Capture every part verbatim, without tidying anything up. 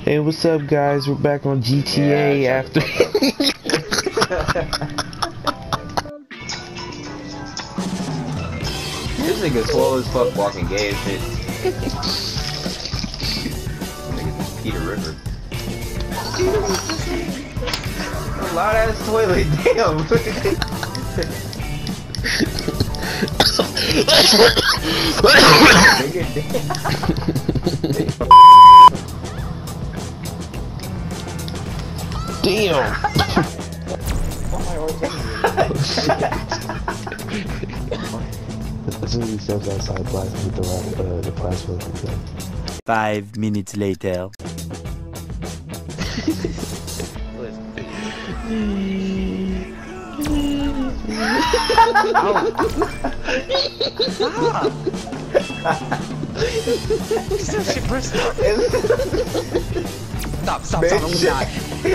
Hey, what's up, guys? We're back on G T A yeah, after. This nigga slow as fuck walking gay as shit. Nigga Peter River. Loud ass toilet, damn. Damn. As soon as he steps outside, blasting with the uh, the plasma. Five minutes later. Stop, stop, stop, don't die.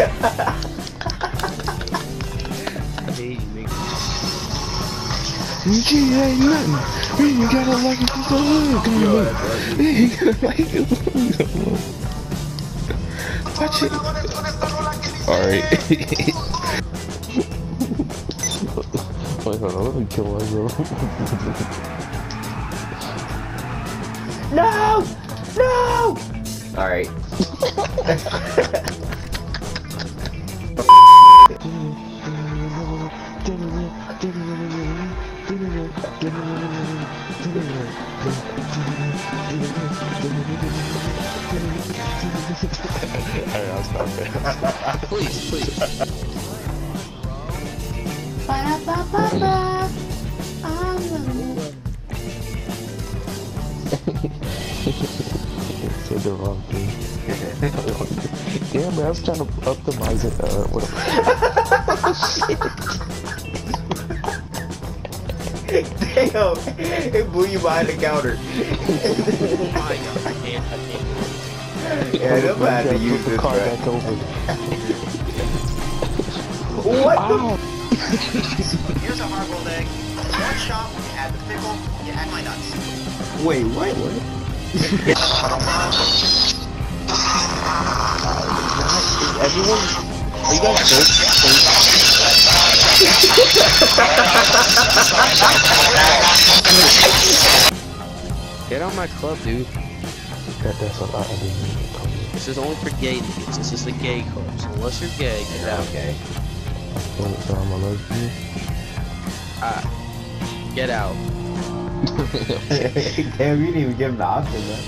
G ain't nothing. We ain't gotta like it for the hood. Come on. We ain't gotta like it. Watch it. Alright. Wait, hold on. Let me kill myself. No! No! Alright. Alright, I'll stop there. Please, please. Ba-da-ba-ba-ba. Said the wrong thing. Damn, man, I was trying to optimize it. Uh, what Damn! It blew you behind the counter. Oh my god, I can't, I can't. Yeah, I'm about to use the this, car bro. back over. What Ow. the? Here's a hard-boiled egg. One shot, you add the pickle, you add my nuts. Wait, what? What? Everyone, are you guys both? Get on my club, dude. That, that's a lot. I didn't mean to come here. This is only for gay niggas. This is a gay club. So unless you're gay, get out. Okay. So, so I'm a lesbian? Ah, get out. Damn, you didn't even give him the option, man.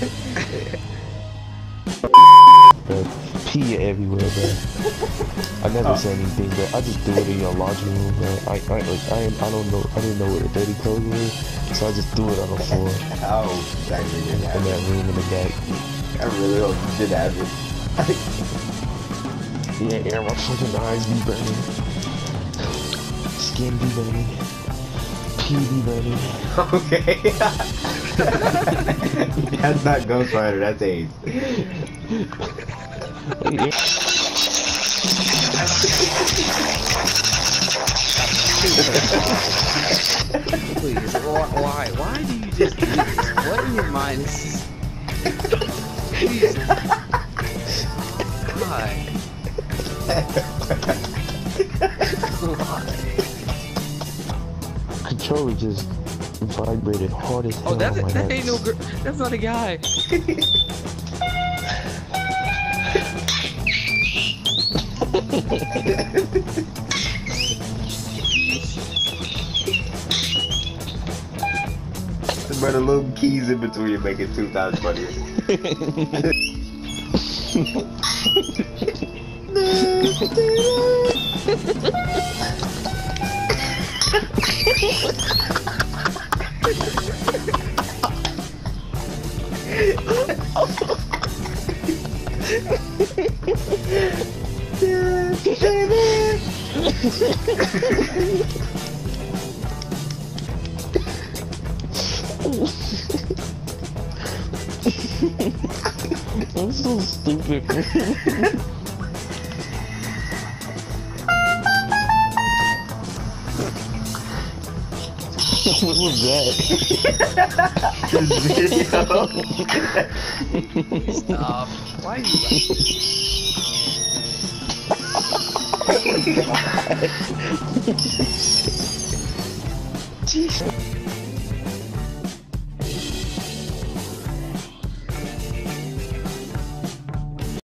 But pee everywhere, bro. I never Oh. said anything, but I just do it in your laundry room, man. I, I, like, I, ain't, I don't know, I didn't know where the dirty clothes were, so I just do it on the floor. Oh, that really didn't In happen. that room in the back. I really hope you did happen. Yeah, yeah, my fucking eyes be burning. Skin be burning. Pee be burning. Okay. That's not Ghost Rider, that's AIDS. Please, why? Why do you just do this? What in your mind is this? Jesus. Why? Why? Controller just vibrated hard as hell. Oh, that's, on my that nuts. ain't no girl. That's not a guy. But the little keys in between it make it two times funnier. I'm so stupid. What was that? This video. Stop. Why are you like this? Jesus.